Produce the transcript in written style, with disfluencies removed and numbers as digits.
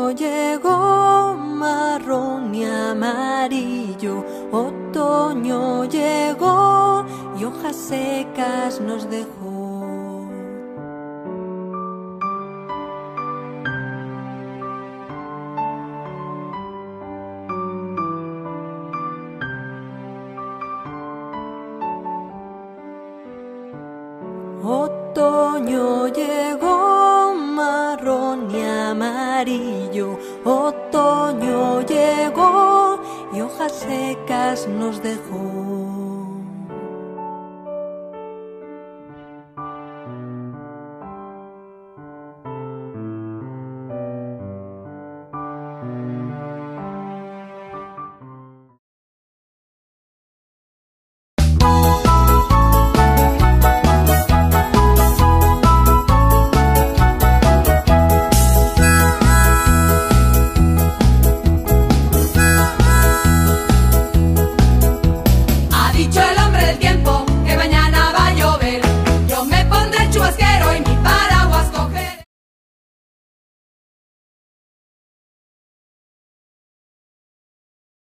llegó marrón y amarillo, otoño llegó y hojas secas nos dejó. Otoño llegó marrón y amarillo, otoño llegó y hojas secas nos dejó.